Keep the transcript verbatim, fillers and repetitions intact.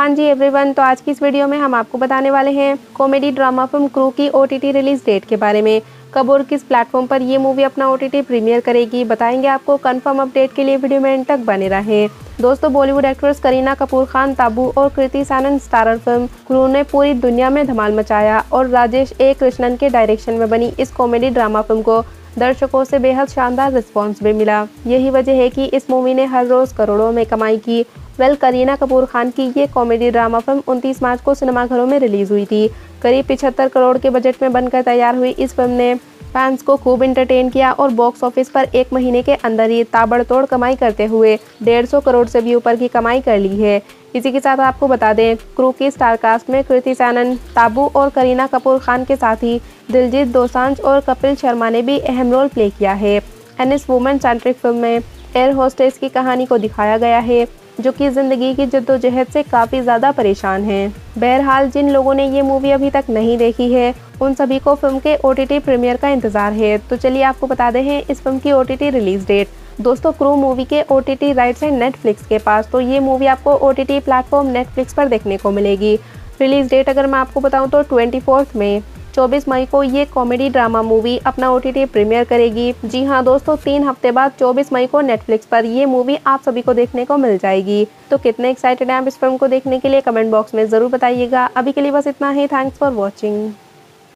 हाँ जी एवरीवन, तो आज की इस वीडियो में हम आपको बताने वाले हैं कॉमेडी ड्रामा फिल्म क्रू की ओटीटी रिलीज डेट के बारे में। कब और किस प्लेटफॉर्म पर ये मूवी अपना ओटीटी प्रीमियर करेगी, बताएंगे आपको। कंफर्म अपडेट के लिए वीडियो में एंड तक बने रहें। दोस्तों, बॉलीवुड एक्ट्रेस करीना कपूर खान, ताबू और कृति सैनन स्टारर फिल्म क्रू ने पूरी दुनिया में धमाल मचाया और राजेश ए कृष्णन के डायरेक्शन में बनी इस कॉमेडी ड्रामा फिल्म को दर्शकों से बेहद शानदार रिस्पॉन्स भी मिला। यही वजह है कि इस मूवी ने हर रोज करोड़ों में कमाई की। वेल, करीना कपूर खान की ये कॉमेडी ड्रामा फिल्म उनतीस मार्च को सिनेमाघरों में रिलीज हुई थी। करीब पिछहत्तर करोड़ के बजट में बनकर तैयार हुई इस फिल्म ने फैंस को खूब एंटरटेन किया और बॉक्स ऑफिस पर एक महीने के अंदर ही ताबड़तोड़ कमाई करते हुए डेढ़ सौ करोड़ से भी ऊपर की कमाई कर ली है। इसी के साथ आपको बता दें, क्रू की स्टार कास्ट में कृति सैनन, ताबू और करीना कपूर खान के साथ ही दिलजीत दोसांझ और कपिल शर्मा ने भी अहम रोल प्ले किया है। एंड इस वुमेन सेंट्रिक फिल्म में एयर होस्टेस की कहानी को दिखाया गया है, जो कि जिंदगी की जद्दोजहद से काफ़ी ज़्यादा परेशान हैं। बहरहाल, जिन लोगों ने ये मूवी अभी तक नहीं देखी है, उन सभी को फिल्म के ओटीटी प्रीमियर का इंतजार है। तो चलिए आपको बता दें हैं इस फिल्म की ओटीटी रिलीज डेट। दोस्तों, क्रू मूवी के ओटीटी राइट्स हैं नेटफ्लिक्स के पास, तो ये मूवी आपको ओटीटी प्लेटफॉर्म नेटफ्लिक्स पर देखने को मिलेगी। रिलीज डेट अगर मैं आपको बताऊँ तो ट्वेंटी फोर्थ में चौबीस मई को ये कॉमेडी ड्रामा मूवी अपना ओटीटी प्रीमियर करेगी। जी हाँ दोस्तों, तीन हफ्ते बाद चौबीस मई को नेटफ्लिक्स पर ये मूवी आप सभी को देखने को मिल जाएगी। तो कितने एक्साइटेड हैं आप इस फिल्म को देखने के लिए, कमेंट बॉक्स में ज़रूर बताइएगा। अभी के लिए बस इतना ही। Thanks for watching.